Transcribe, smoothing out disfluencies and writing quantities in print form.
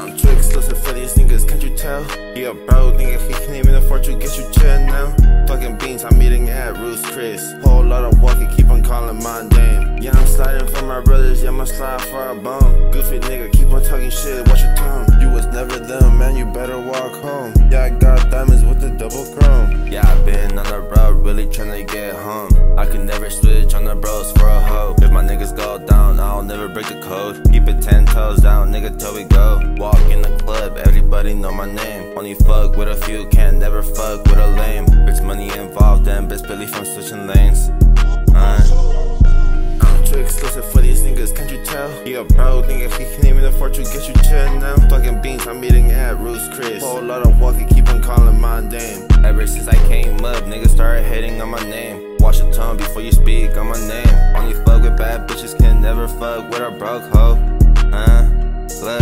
I'm too exclusive for these niggas, can't you tell? Yeah, bro, nigga, he can't even afford to get you chill now. Fucking beans, I'm eating at Ruth's Chris. Whole lot of walking, keep on calling my name. Yeah, I'm sliding for my brothers, yeah, I'ma slide for a bone. Goofy nigga, keep on talking shit, watch your tongue. You was never them, man, you better walk home. Yeah, I got diamonds with the double chrome. Yeah, I been on the road, really tryna get home. I could never switch on the bros for a hoe. If my niggas go down, I'll never break the code. Keep it 10 toes down, nigga, till we go. Walk in the club, everybody know my name. Only fuck with a few, can't never fuck with a lame. Bitch money involved, and bitch Billy from switching lanes. I'm too exclusive for these niggas, can't you tell? Yeah, bro, nigga, he can't even afford to get you chill now. Fucking beans, I'm eating at Ruth's Chris. Whole lot of walking, keep on calling my name. Ever since I came up, niggas started hating on my name. Watch your tongue before you speak on my name. Only fuck with bad bitches, can never fuck with a broke hoe. Look.